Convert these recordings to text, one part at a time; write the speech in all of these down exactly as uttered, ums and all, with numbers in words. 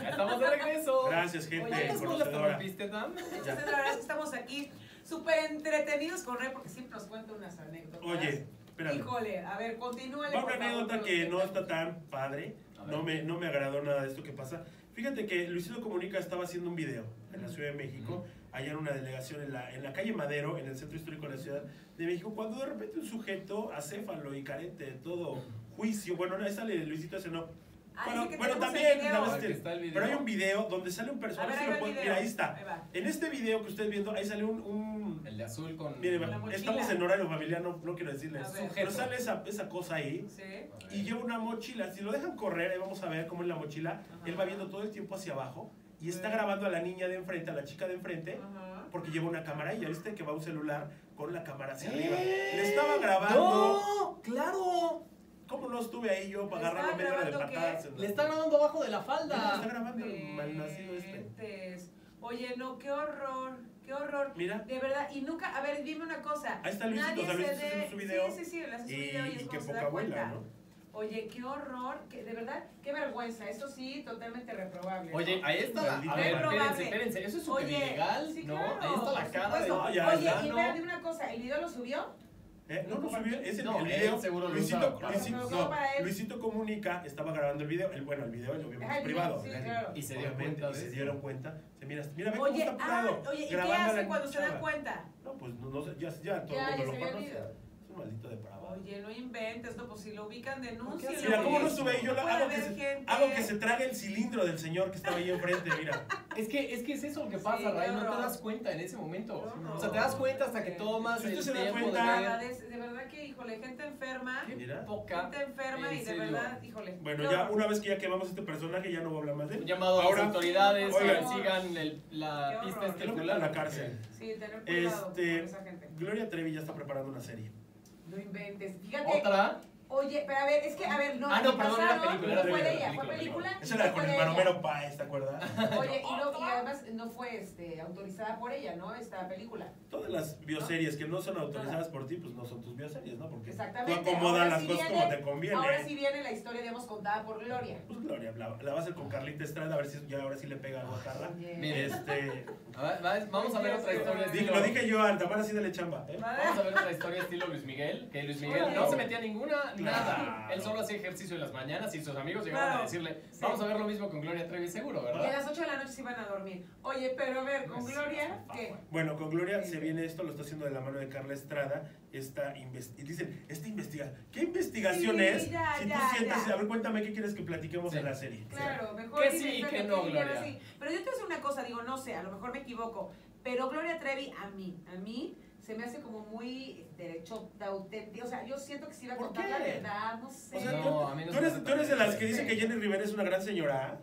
Estamos de regreso. Gracias, gente. ¿Cuántas bolas te rompiste, Dan? Entonces, la verdad es que estamos aquí súper entretenidos con Rey porque siempre nos cuenta unas anécdotas. Oye, espérame. Híjole, a ver, continúa. Va una anécdota que no está tan padre. No me, no me agradó nada de esto que pasa. Fíjate que Luisito Comunica estaba haciendo un video en la Ciudad de México, allá en una delegación en la, en la calle Madero, en el centro histórico de la Ciudad de México, cuando de repente un sujeto acéfalo y carente de todo juicio, bueno, no, ahí sale Luisito ese no. Ah, Bueno, que bueno tenemos también, el video. nada más Aquí que- está el video. pero hay un video donde sale un A personaje. ver, si ahí lo va el pueden- video. mira, ahí está. Ahí va. En este video que ustedes viendo, ahí sale un... un El de azul con... mire, la mochila. estamos en horario familiar, no, no quiero decirles. A ver. Pero sale esa, esa cosa ahí. Sí. Y lleva una mochila. Si lo dejan correr, ahí vamos a ver cómo es la mochila. Ajá. Él va viendo todo el tiempo hacia abajo y está Sí. grabando a la niña de enfrente, a la chica de enfrente, Ajá. porque lleva una cámara y ya viste que va un celular con la cámara hacia ¡Eh! arriba. Le estaba grabando. ¡No! ¡Claro! ¿Cómo no estuve ahí yo para ¿Le agarrarlo estaba media hora de grabando patadas? qué? en la- Le está grabando abajo de la Le está falda. grabando el malnacido este. Inventes. Oye, no, qué horror, qué horror. Mira. De verdad, y nunca, a ver, dime una cosa. Ahí está Luisito, Nadie o sea, Luisito se haciendo dé- su video. Sí, sí, sí, le hace su Y, video y y es qué cuando se poca da cuenta. abuela, ¿no? Oye, qué horror, que, de verdad, qué vergüenza, eso sí, totalmente reprobable. ¿no? Oye, ahí está la... Maldito A ver, reprobable. espérense, espérense. Eso es súper Oye, ilegal, sí, ¿no? claro, Ahí está la por cara de... supuesto. No, ya Oye, está, y ¿no? ver, dime una cosa, ¿el video lo subió? ¿Eh? No, no subió, es el, No, el él video. seguro lo Luisito, usaba para- Luisito, Pero no, para él. Luisito Comunica estaba grabando el video. El, bueno, el video obviamente Ajá, es el video, privado. sí, ¿eh? claro. Y se dio Obviamente, cuenta y de se eso. dieron cuenta. Se mira, mira, ve cómo Oye, está ah, parado. oye, ¿y qué grabando a hace la cuando se chava. da cuenta? No, pues no, no sé, ya, ya todo Ya, el ya mundo se lo vio el conoce. video. Es un maldito depravado. Oye, no inventes, no, pues si lo ubican, denúncialo. Mira, ¿cómo no estuve ahí? Yo lo Puede hago que, haber se, gente. hago que se trague el cilindro del señor que estaba ahí enfrente, mira. Es que, es que es eso lo que Sí, pasa, Ray, qué no te horror. das cuenta en ese momento. Qué horror. O sea, te das cuenta hasta que tomas Usted el se da tiempo de cuenta. Nada, ver. de, de verdad que, híjole, gente enferma. Qué Mira. poca. Gente enferma en y de serio. verdad, híjole. Bueno, qué ya horror. una vez que ya quemamos este personaje, ya no voy a hablar más de Un él. llamado a Ahora, las autoridades oigan, que sigan el- la Qué pista horror. que lo estipular. metan a la cárcel. Sí, tener cuidado Este, con esa gente. Gloria Trevi ya está preparando una serie. No inventes. Fíjate. Otra. Oye, pero a ver, es que, a ver, no. Ah, no, el perdón, era pasado película, No era fue de película, ella, fue película, película. Esa y era no con fue el de ella. Maromero Páez, ¿te acuerdas? Oye, y, no, y además no fue este, autorizada por ella, ¿no? Esta película. Todas las bioseries que no son autorizadas por ti, pues no son tus bioseries, ¿no? Porque Exactamente. tú acomodas Ahora las sí cosas viene- como te conviene. Ahora sí viene la historia, digamos, contada por Gloria. Pues Gloria, la, la va a hacer con Carlita Estrada, a ver si ya ahora sí le pega algo a Carla. Oye. Mire. Este, A ver, va- vamos a ver otra historia di- estilo... lo dije yo, al Tamara sí dale chamba, ¿eh? Vamos a ver otra historia estilo Luis Miguel, que Luis Miguel Órale. no se metía ninguna, nada. Claro. Él solo hacía ejercicio en las mañanas y sus amigos llegaban Claro. a decirle, Sí. vamos a ver lo mismo con Gloria Trevi seguro, Y a ¿verdad? las ocho de la noche se iban a dormir. Oye, pero a ver, con Sí, Gloria, por ¿qué? favor. Bueno, con Gloria Sí. se viene esto, lo está haciendo de la mano de Carla Estrada. Esta invest y dicen, esta investigación, ¿qué investigación Sí, es? ya, si tú ya, sientas, ya. a ver, cuéntame qué quieres que platiquemos Sí. en la serie. Claro, mejor Que dime sí, exacto que qué no, dinero, Gloria. sí. Pero yo te voy a decir una cosa, digo, no sé, a lo mejor me equivoco, pero Gloria Trevi a mí, a mí se me hace como muy derechota, auténtica, o sea, yo siento que si iba a ¿Por contar qué? la verdad, no sé. O sea, No, tú, a mí no tú se me eres, hace tú eres de tan las que dice que Jenny Rivera es una gran señora.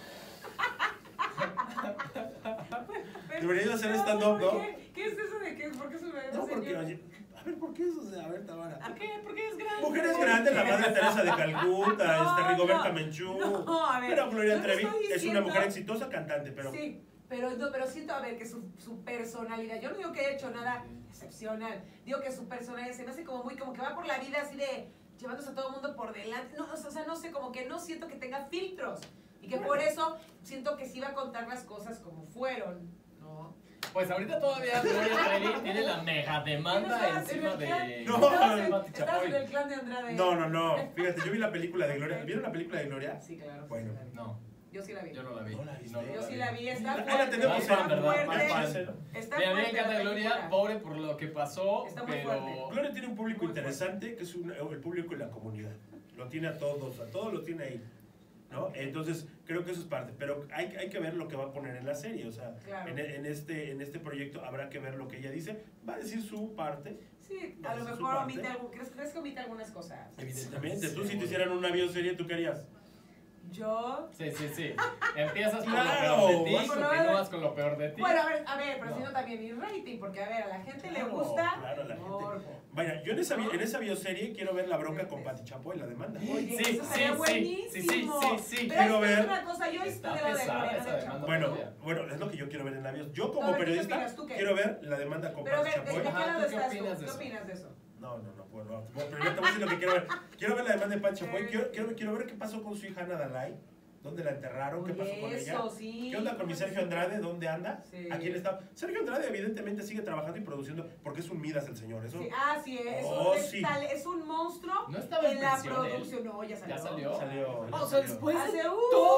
Pero- deberías hacer no, stand-up, ¿no? ¿por qué? ¿Qué es eso de que, por qué se me No, porque, oye, a ver, ¿por qué eso? O sea, a ver, Tamara. ¿Por qué? ¿Por qué es grande? Mujeres grandes, la madre Teresa de Calcuta, No, este Rigoberta no, Menchú. no, a ver, pero Gloria yo te Trevi estoy es una diciendo- mujer exitosa cantante, pero Sí, pero, no, pero siento, a ver, que su, su personalidad, yo no digo que haya hecho nada excepcional, digo que su personalidad se me hace como muy, como que va por la vida así de llevándose a todo el mundo por delante, no, o sea, no sé, como que no siento que tenga filtros, y que por eso siento que sí va a contar las cosas como fueron, ¿no? Pues ahorita todavía Gloria Trevi tiene la mega demanda Estabas en encima el clan- de... No, estabas en- Pati estabas en Chapoy. el clan de Andrade. no, no, no. Fíjate, yo vi la película de Gloria. ¿Vieron la película de Gloria? Sí, claro. Bueno, sí, sí la vi. No, Yo sí la vi. yo no la vi. ¿No la viste? No, no Yo sí la vi, está Ahí la fuerte, tenemos está en verdad, fuerte, mal fan. está Mira, a mí me fuerte encanta la Gloria, película. pobre por lo que pasó, Está muy pero... fuerte. Gloria tiene un público Muy interesante, que es un- el público en la comunidad. Lo tiene a todos, a todos lo tiene ahí. ¿No? Entonces, creo que eso es parte. Pero hay, hay que ver lo que va a poner en la serie. O sea, Claro. en, en este, en este proyecto habrá que ver lo que ella dice. Va a decir su parte, Sí, Va a a lo ser su mejor parte. omite algo, ¿crees, ¿crees que omite algunas cosas? evidentemente. Tú, si te hicieran una bioserie, ¿tú qué harías? Yo... Sí, sí, sí. Empiezas con Claro, lo peor de vas ti, a- continúas con lo peor de ti. Bueno, a ver, a ver, pero No. haciendo también mi rating, porque a ver, a la gente le Claro, gusta... claro, a la gente. Morbo. Vaya, yo en esa, bi- en esa bioserie quiero ver la bronca con Pati Chapoy, la demanda. Oye, Sí, eso sería sí, buenísimo. sí, sí, sí, sí, Pero quiero es que es ver- una cosa, yo Está estoy de la de pesada Gloria, esa no de demanda. Chapo. Bueno, Todavía. bueno, es lo que yo quiero ver en la bios. Yo como A ver, ¿tú qué periodista opinas? ¿Tú qué? quiero ver la demanda con Pero a Pati ver, ¿de, de Chapoy. qué Ajá, lado ¿tú qué estás tú? opinas de ¿Qué eso? opinas de eso? No, no, no puedo. No, pero yo te voy a decir lo que quiero ver. Quiero ver la demanda de Pati Chapoy. Quiero, quiero, quiero ver qué pasó con su hija Ana Dalai. ¿Dónde la enterraron? ¿Qué Oye, pasó con ella? eso, sí. ¿Qué onda con mi Sergio Andrade? ¿Dónde anda? Sí. ¿A quién está? Sergio Andrade evidentemente sigue trabajando y produciendo porque es un Midas el señor. Eso Sí, ah, sí, es, Oh, un, es, sí. tal- es un monstruo No estaba en en la prisión, él. producción. No, ya salió. Ya salió. salió. Ah, o sea, salió. después de Hace, uh,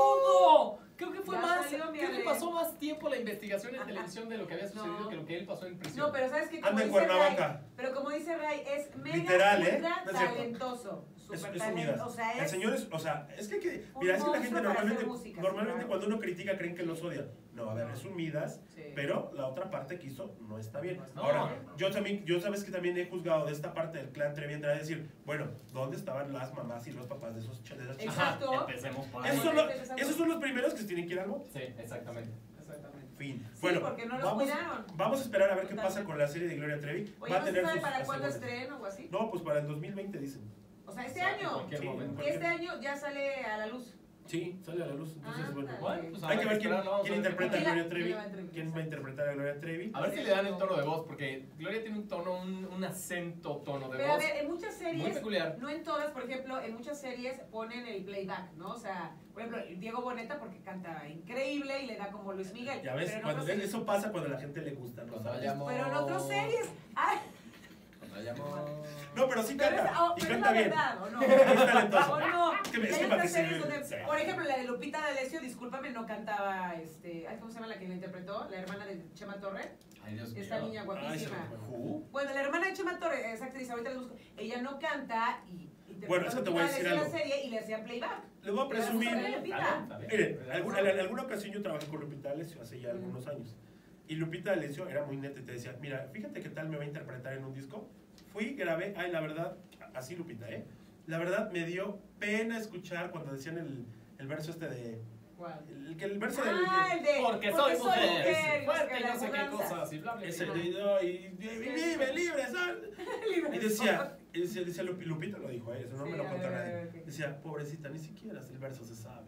todo. Creo que fue ya más. salió, mi Creo que Ale. pasó más tiempo la investigación en Ajá. televisión de lo que había sucedido No. que lo que él pasó en prisión. No, pero ¿sabes qué? Como Anda en dice Cuernavaca. Ray, pero como dice Ray, es mega Literal, ¿eh? ultra No es cierto. talentoso. Es, Súper es un Midas. talentoso. O sea, El es... señor es, o sea, es que, que un mira, es que la monstruo gente para normalmente, hacer música, normalmente sí, cuando uno critica creen que los odia. No, a ver, es un Midas, Sí. pero la otra parte que hizo no está bien. No está Ahora, bien. yo también, yo sabes que también he juzgado de esta parte del clan Trevi Andrade decir, bueno, ¿dónde estaban las mamás y los papás de esos ch- de esas chicas? Exacto. Ajá, empecemos por ahí. Esos son, Bueno, los, empezamos. esos son los primeros que se tienen que ir al bote. Sí, exactamente. Exactamente. Fin. Sí, bueno, porque no los vamos, cuidaron. vamos a esperar a ver qué Totalmente. pasa con la serie de Gloria Trevi. Oye, Va a ¿no se tener sabe sus para cuándo asegúnes. estreno o así? No, pues para el dos mil veinte dicen. O sea, este O sea, en año. cualquier Sí, momento. cualquier- Este año ya sale a la luz. Sí, sale a la luz. Entonces, Ah, bueno. dale. Bueno, pues Hay que ver quién, esperarlo, vamos quién a ver interpreta a quién la- Gloria Trevi. quién la va a entrevistar. ¿Quién va a interpretar a Gloria Trevi? A ver si le dan el tono de voz, porque Gloria tiene un tono, un, un acento tono de Pero a voz ver, en muchas muy series, peculiar. no en todas, por ejemplo, en muchas series ponen el playback, ¿no? O sea, por ejemplo, Diego Boneta porque canta increíble y le da como Luis Miguel. Ya ves, pero en cuando- otras series- eso pasa cuando a la gente le gusta, ¿no? Cuando ¿Sabes? hayamos- Pero en otras series. ¡Ay! Cuando hayamos- No, pero sí Pero es, canta. oh, Y pero es canta la bien. verdad, ¿o no? Es talentoso. ¿O no? Es que- Y es hay que para otras que se- series donde, sí. por ejemplo, la de Lupita D'Alessio, discúlpame, no cantaba, este, ay, ¿cómo se llama la que la interpretó? La hermana de Chema Torre. Ay, Dios mío. Esta niña Ay, se guapísima. me fue. Who? Bueno, la hermana de Chema Torre, esa actriz, ahorita la busco, ella no canta y interpretó Bueno, es que te voy a Lupita decir D'Alessio en algo. la serie y le hacían playback. Les voy a presumir. Pero eso Lupita. Está bien, está bien. Miren, alguna, en alguna ocasión yo trabajé con Lupita D'Alessio hace ya algunos años. Y Lupita D'Alessio era muy neta y te decía, mira, fíjate qué tal me va a interpretar en un disco. Fui, grabé, ay, la verdad, así Lupita, ¿eh? La verdad me dio pena escuchar cuando decían el, el verso este de... ¿Cuál? El, que el verso del... Ah, el de Porque soy mujer, y fuerte y las no sé qué mudanzas. cosas, y bla, bla, Ese bla. de, no, y, y- vive libre, ¿sabes? Y decía, y decía, decía Lupi- Lupita lo dijo, ¿eh? Eso no Sí, me lo a contó ver, a nadie. ver, ok. Decía, pobrecita, ni siquiera el verso se sabe.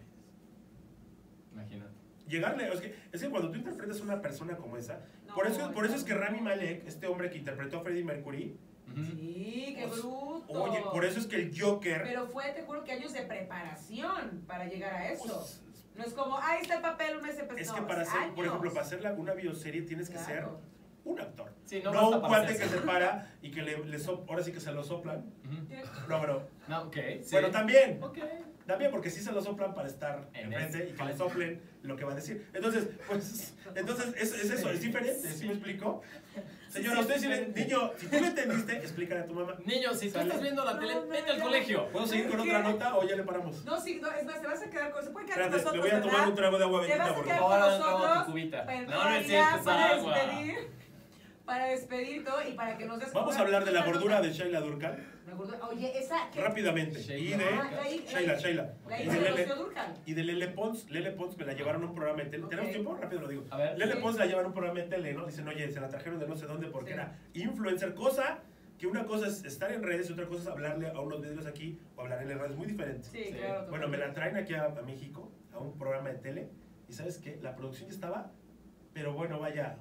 Imagínate. Llegarle, es que, es que cuando tú interpretas a una persona como esa, No, por eso, por eso es que está Rami bien. Malek, este hombre que interpretó a Freddie Mercury, Ujú. Sí, qué Pues, bruto. oye, por eso es que el Joker... Pero fue, te juro, que años de preparación para llegar a eso. pues, No es como, ahí está el papel, un mes de es no, que para hacer, por años. ejemplo, para hacer la- una bioserie tienes que ser Claro. un actor. Sí, no, No, basta un para cuate hacer que eso. se para y que le, le sop- ahora sí que se lo soplan. Ujú. No, pero, No, ok. Sí. bueno, también. Ok. También porque sí se lo soplan para estar En enfrente ese- y que le soplen lo que va a decir. Entonces, pues, entonces es, es eso, es diferente, ¿sí me explico? Señora, sí, usted es si le, diferente. niño, si tú lo entendiste, explícale a tu mamá. Niño, si tú Sale. estás viendo la No, tele, no, vete al ya. colegio. ¿Puedo seguir con ¿Qué? otra nota o ya le paramos? No, sí, no, es más, te vas a quedar con, se puede quedar Espérate, con le nosotros, voy a tomar ¿verdad? un trago de agua Te bendita vas a porque... quedar con Ahora no, nosotros. tu cubita. Pero No, no es ya, cierto, es para agua. despedir, para despedir todo y para que nos des... Vamos a hablar de la gordura de Shaila Durcal La gordura, oye, esa... ¿qué? rápidamente. Y Sheila. de... Ah, la hi- Shaila, la- Shaila. La Y hija de de Lele, Rocío Dúrcal. y de Lele Pons. Lele Pons me la llevaron a un programa de tele. Ok. ¿Tenemos tiempo? Rápido lo digo. A ver. Lele Sí. Pons la llevan a un programa de tele, ¿no? Dicen, oye, se la trajeron de no sé dónde porque Sí. era influencer. Cosa que una cosa es estar en redes y otra cosa es hablarle a unos videos aquí o hablar en las redes. Muy diferente. Sí, Sí. claro. Bueno, me la traen aquí a, a México, a un programa de tele. Y ¿sabes qué? La producción ya estaba, pero bueno, vaya,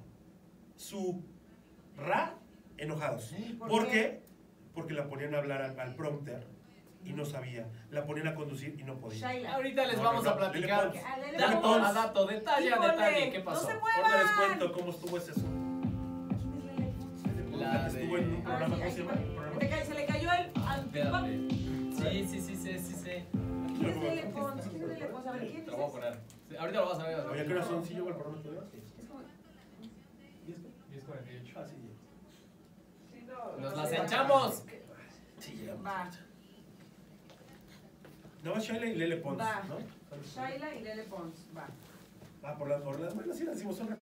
su ra enojados. ¿Por ¿Por qué? qué? Porque la ponían a hablar al, al prompter y no sabía. La ponían a conducir y no podía. Shaila. Ahorita les No, vamos no, a no, platicar. Lele A Lele Dato Pons. a dato, detalle a Híjole, detalle. ¿Qué no pasó? se Ahorita les muevan. cuento cómo estuvo ese asunto. La La que estuvo en un de- programa, Ahora ¿cómo sí, se llama? ahí El va. programa. Se, ca- se le cayó el... Espérate. Sí, sí, sí, sí, sí, sí. ¿Quién es Lele Pons? ¿Quién es Lele Pons? A ver, ¿quién Te lo voy a es? poner. Sí, ahorita lo vas a ver. Oye, ¿qué horas son? ¿Sí llegó al programa todavía? Sí. Es como... ¿diez qué? diez cuarenta y ocho. Ah, sí, llegó. Sí, no, Nos no las sé. echamos. Sí, llegamos. Va. No, Shaila y Lele Pons, Va. ¿no? Shaila y Lele Pons. Va. Ah, por las, por las buenas, sí las hicimos, son